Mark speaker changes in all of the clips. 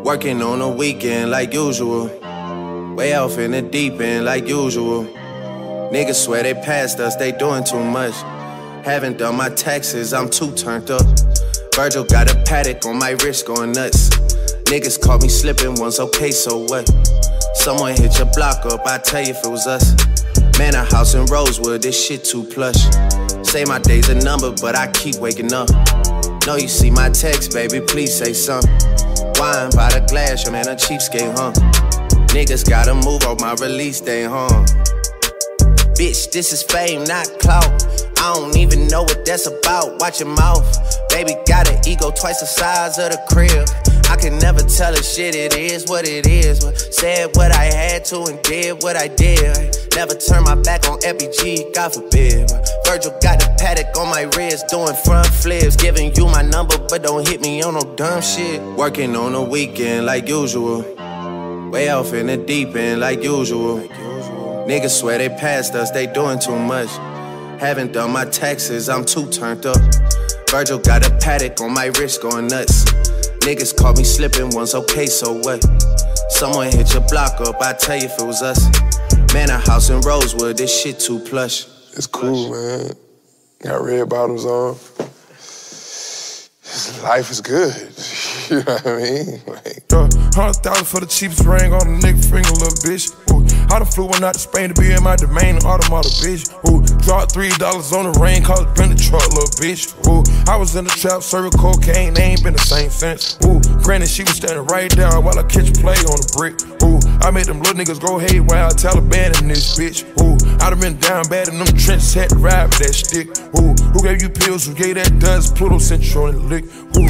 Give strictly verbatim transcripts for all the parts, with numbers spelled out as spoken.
Speaker 1: Working on a weekend like usual. Way off in the deep end like usual. Niggas swear they passed us, they doing too much. Haven't done my taxes, I'm too turned up. Virgil got a Patek on my wrist going nuts. Niggas caught me slipping once, okay, so what? Someone hit your block up, I tell you if it was us. Manor house in Rosewood, this shit too plush. Say my day's a number, but I keep waking up. Know you see my text, baby, please say something. Wine by the glass, your man a cheapskate, huh? Niggas gotta move on my release day, huh? Bitch, this is fame, not clout. I don't even know what that's about, watch your mouth. Baby got an ego twice the size of the crib. I can never tell a shit, it is what it is. But said what I had to and did what I did. Never turn my back on F B G, God forbid. Virgil got the Patek on my wrist, doing front flips. Giving you my number, but don't hit me on no dumb shit. Working on a weekend like usual. Way off in the deep end like usual. Niggas swear they passed us, they doing too much. Haven't done my taxes, I'm too turned up. Virgil got a Patek on my wrist going nuts. Niggas caught me slipping once, okay, so what? Someone hit your block up, I tell you if it was us. Manor house in Rosewood, this shit too plush.
Speaker 2: It's cool, man. Got red bottoms on. Life is good. You know what I mean? Like,
Speaker 3: uh, Hundred thousand for the cheapest ring on a nigga finger, little bitch. Ooh, I done flew one out to Spain to be in my domain, automata, bitch. Ooh, dropped three dollars on the rain, cause it been the truck, little bitch. Ooh, I was in the trap, serving cocaine, they ain't been the same since. Ooh, granted, she was standing right there while I catch a play on the brick. Ooh, I made them little niggas go haywire, Taliban in this bitch. Ooh, I done been down bad in them trenches, had to ride with that stick. Ooh, who gave you pills, who gave that dust, Pluto sent you on the lick. Ooh.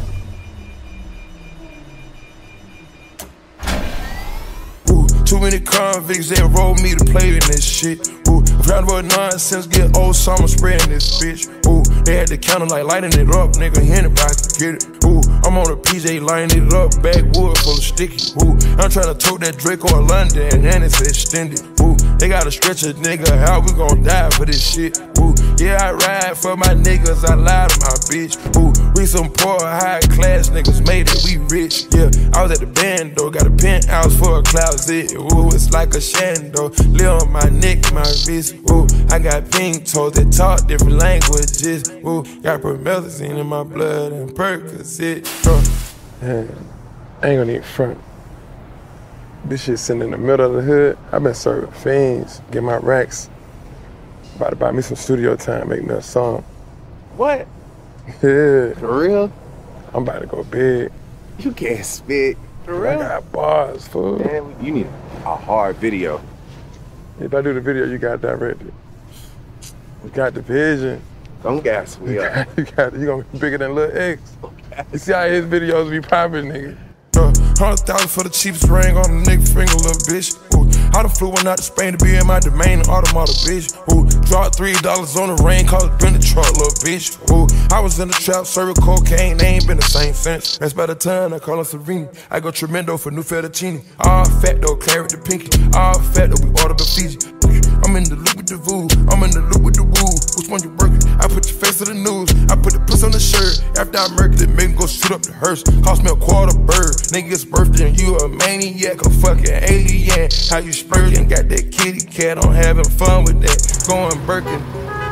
Speaker 3: Too many convicts, they enrolled me to play in this shit. Ooh, proud about nonsense, get old summer spreading this bitch. Ooh, they had the counter like lighting it up, nigga, anybody can get it. Ooh, I'm on a P J lining it up, backwood full of sticky. Ooh, I'm trying to tote that Draco in London, and it's extended. Ooh, they gotta stretch a nigga, how we gon' die for this shit? Ooh, yeah, I ride for my niggas, I lie to my bitch. Ooh, we some poor, high class niggas, made it, we rich. Yeah, I was at the band though, got a penthouse for a closet. Ooh, it's like a shando, live on my neck, my wrist. Ooh, I got pink toes that talk different languages. Ooh, got promethazine in my blood and Percocet. Uh.
Speaker 2: Man, I ain't gonna need front. This shit sitting in the middle of the hood. I've been serving fiends, get my racks. About to buy me some studio time, make me a song.
Speaker 4: What?
Speaker 2: Yeah.
Speaker 4: For real?
Speaker 2: I'm about to go big.
Speaker 4: You can't spit. For real?
Speaker 2: I got bars, fool.
Speaker 4: Man, you need a hard video.
Speaker 2: If I do the video, you got directed. You got the vision.
Speaker 4: Don't gas me up.
Speaker 2: You got, you gonna be bigger than Lil X. Okay. You see how his videos be popping, nigga.
Speaker 3: Uh, Hundred thousand for the cheapest ring on a nigga finger, little bitch. Ooh, I done flew one out to Spain to be in my domain, automata, bitch. Ooh, dropped three dollars on the rain, cause it been the truck, little bitch. Ooh, I was in the trap, serving cocaine, they ain't been the same since. That's by the time I call her Serena. I go tremendo for new fettuccine. All fat though, claret the pinky. All fat though, we ordered the Fiji. I'm in the loop with the voo, I'm in the loop with the woo. Which one you working? I put your face to the news. I put the puss on the shirt. After I murked it, make me go shoot up the hearse. Cost me a quarter bird. Nigga's birthday and you a maniac, a fucking alien. How you spurting? Got that kitty cat, I'm having fun with that. Going Birkin.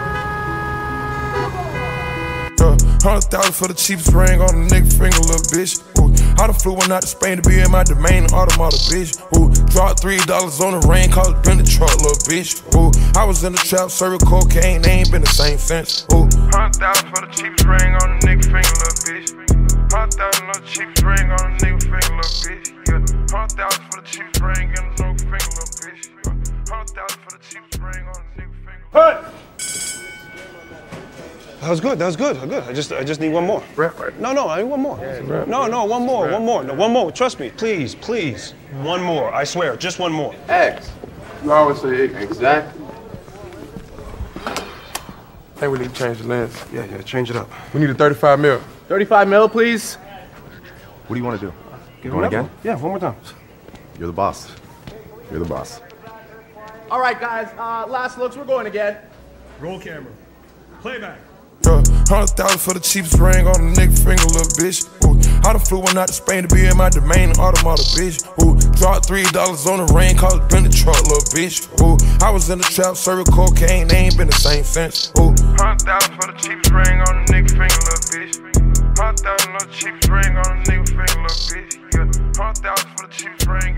Speaker 3: Uh, Hundred thousand for the cheapest ring on a nigga finger, little bitch. Ooh, I done flew one out to Spain to be in my domain, automata, bitch. Ooh, dropped three dollars on the rain, cause it been the truck, little bitch. Ooh, I was in the trap, serving cocaine, they ain't been the same since. Ooh, hundred thousand for the cheapest ring on a nigga finger, little bitch. Hundred thousand for the cheapest ring on a nigga finger, little bitch. Yeah, hundred thousand for the cheapest ring on a nigga finger, little bitch. Hundred thousand for the cheapest ring on a nigga finger. Hey!
Speaker 5: That was good. That was good. Good. I just, I just need one more.
Speaker 2: Rap, right?
Speaker 5: No, no. I need one more.
Speaker 2: Yeah,
Speaker 5: no, no. One more. One more. No, one more. Trust me. Please, please. One more. I swear. Just one more.
Speaker 4: X.
Speaker 2: You always say X.
Speaker 4: Exactly.
Speaker 2: I think we need to change the lens.
Speaker 5: Yeah, yeah. Change it up.
Speaker 2: We need a thirty-five mil.
Speaker 4: thirty-five mil, please.
Speaker 6: What do you want to do?
Speaker 5: Give
Speaker 6: Going again?
Speaker 5: One. Yeah, one more time.
Speaker 6: You're the boss. You're the boss.
Speaker 7: All right, guys. Uh, last looks. We're going again.
Speaker 3: Roll camera. Playback. Uh, Hundred thousand for the cheapest ring on a nigga finger, little bitch. Ooh, I done flew one out to Spain to be in my domain, automata, bitch. Ooh, dropped three dollars on the rain, called it been the truck, little bitch. Ooh, I was in the trap, serving cocaine, they ain't been the same since. Ooh, hundred thousand for the cheapest ring on the nigga finger, little bitch. Hundred thousand for the cheapest ring on the nigga finger, little bitch. Yeah, hundred thousand for the cheapest ring